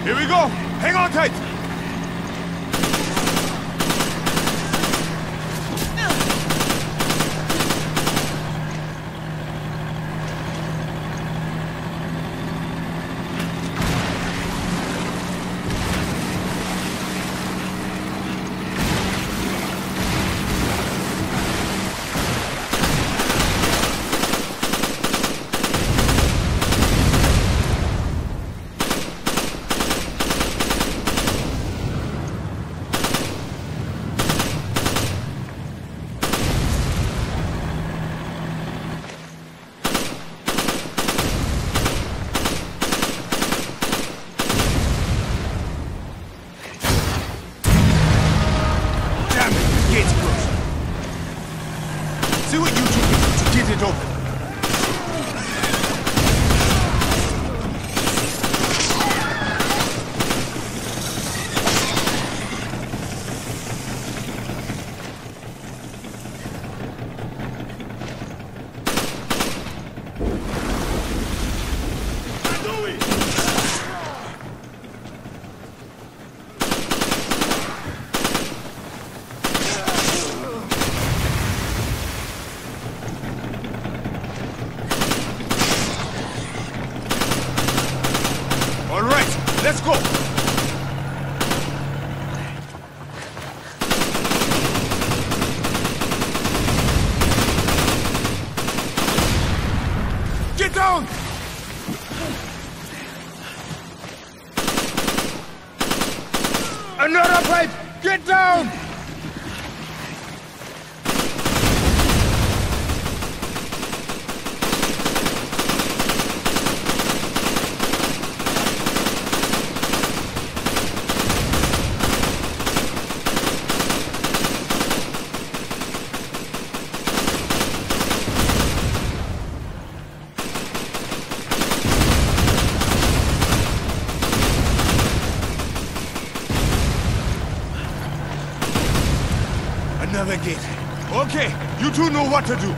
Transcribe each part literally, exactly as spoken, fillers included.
Here we go! Hang on tight! See what you two can do to get it open. Let's go! Get down! Another pipe! Get down! Another gate. Okay, you two know what to do.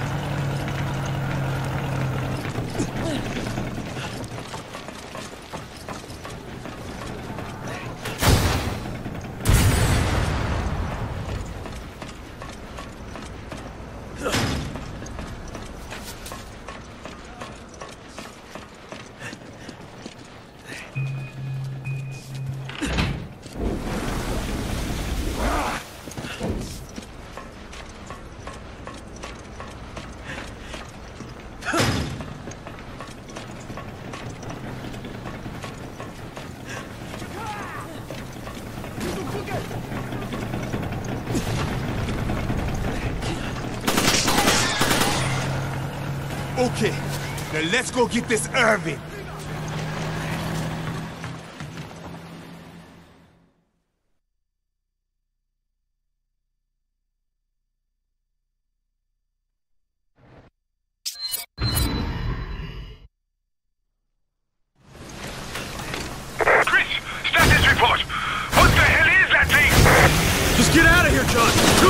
Okay, now let's go get this Irving. Chris, status report. What the hell is that thing? Just get out of here, John. Too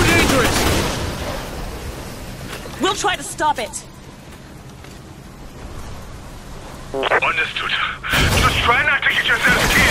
dangerous. We'll try to stop it. Understood. Just try not to get yourself killed.